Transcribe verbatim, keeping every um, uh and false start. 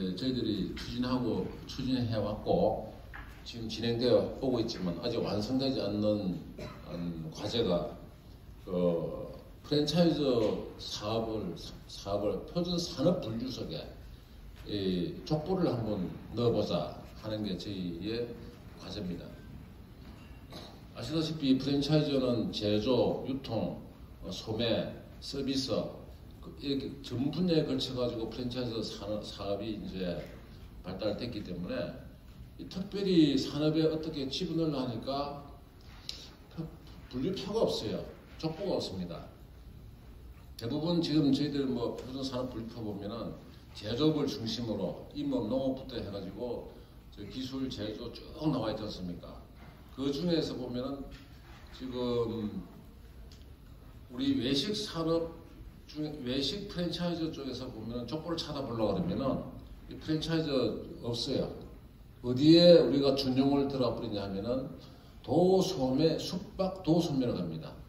이제 저희들이 추진하고 추진해 왔고 지금 진행되어 오고 있지만 아직 완성되지 않는 음, 과제가 그 프랜차이즈 사업을 사업을 표준 산업 분류석에 이 족보를 한번 넣어보자 하는 게 저희의 과제입니다. 아시다시피 프랜차이즈는 제조, 유통, 소매, 서비스 이렇게 전 분야에 걸쳐 가지고 프랜차이즈 산업, 사업이 이제 발달됐기 때문에 특별히 산업에 어떻게 지분을 하니까 분류표가 없어요. 족보가 없습니다. 대부분 지금 저희들 뭐 표준 산업 분류표 보면은 제조업을 중심으로 임업, 농업부터 해가지고 기술, 제조 쭉 나와 있지 않습니까? 그 중에서 보면은 지금 우리 외식 산업 중에 외식 프랜차이즈 쪽에서 보면은 족보를 찾아보려고 그러면은 이 프랜차이즈 없어요. 어디에 우리가 준용을 들어버리냐 하면은 도소매, 숙박 도소매로 갑니다.